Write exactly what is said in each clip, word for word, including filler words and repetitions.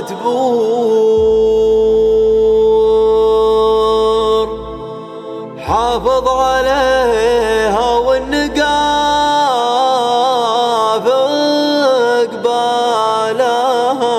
تبور، حافظ عليها والنقاف قبالها.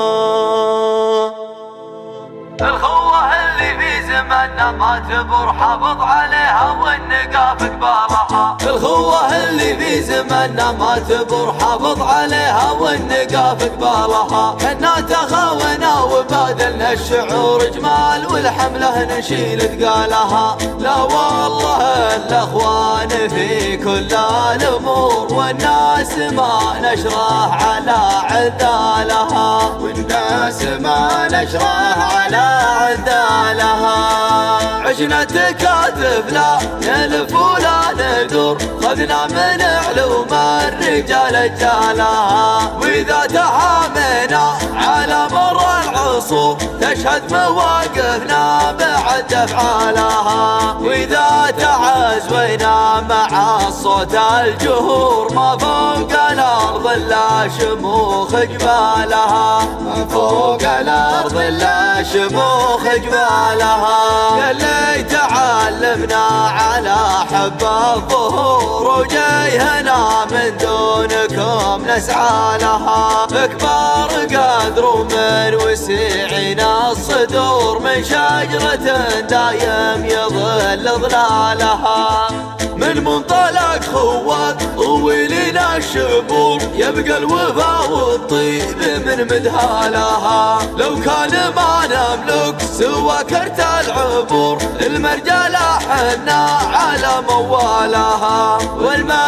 الخوة اللي في زماننا ما تبور، حافظ عليها والنقاف قبالها. الخوة اللي في زماننا ما تبور، حافظ عليها والنقاف قبالها. حنا تخاونا وبادلنا الشعور جمال، والحملة نشيل ثقالها. لا والله الاخوان في كل الامور، والناس ما نشره على عدالها، والناس ما نشره على عدالها. عشنا تكاتف لا نلف ولا ندور، خذنا من علوم الرجال جالها. واذا تحامينا على مر العصور، تشهد مواقفنا بعد افعالها. واذا تعزوينا مع الصوت الجهور، ما فوق الارض الا شموخ جبالها، ما فوق الارض الا شموخ جبالها. اللي تعلمنا على حب الظهور، وجاي هنا من دونكم نسعى لها. كبار قدر ومن وسعنا الصدور، من شجرة دايم يظل ظلالها. من منطلق خوات طويلنا الشبور، يبقى الوفا والطيب من مدهالها. لو كان ما نملك سوى كرت العبور، المرجلة حنا على موالها،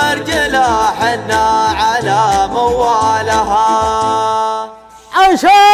والمرجلة حنا على موالها. عشان